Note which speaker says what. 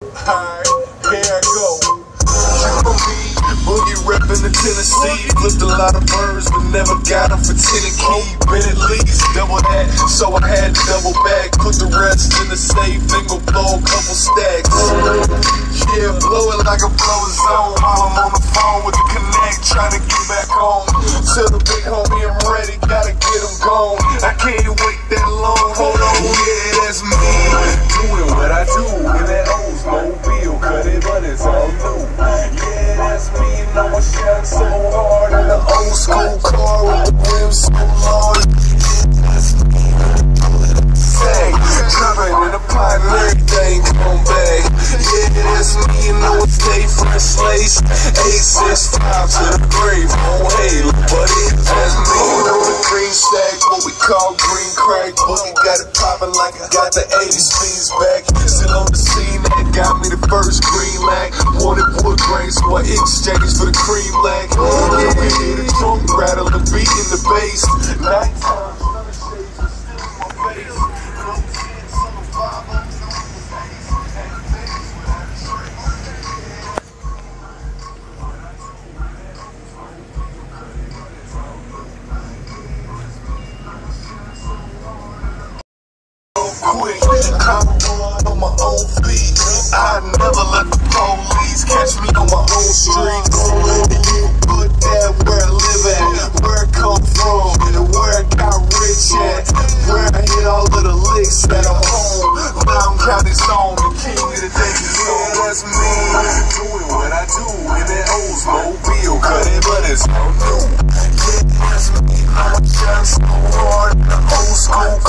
Speaker 1: Alright, here I go. You know me, boogie reppin' the Tennessee. Flipped a lot of birds, but never got them for 10 a key. Been at least double that, so I had to double back. Put the rest in the safe, then go blow a couple stacks. Yeah, blow it like a blower zone. While I'm on the phone with the connect, trying to get back home. Tell the big homie I'm ready, gotta get him gone. I can't wait that long, hold on, yeah, that's me. Doing what I do in that Oldsmobile, cut it, but it's all new. Yeah, that's me, and I'ma shine so hard in the old school car with the rims so large. Say, dropping in the pot and everything come back. Yeah, that's me, you know it's day from the slaves. 865 to the grave, oh hey, buddy, that's me. On the green stack, what we call green crack. Boogie got it poppin' like I got the 80s fiends back. Still on the scene, that got me the first green lag. Wanted wood grain, so I exchange for the cream lag. Yeah, we hear the trunk rattle, the beat in the bass. Nighttime. Quick, I'm on my own feet. I never let the police catch me on my own streets. And you put that where I live at, where I come from, and where I got rich at, where I hit all of the licks that I'm home. Now I'm counting on the king of the danger zone. That's me, doing what I do in that Oldsmobile, cut it, but it's all new. Yeah, that's me, I'ma shine so hard in the old school.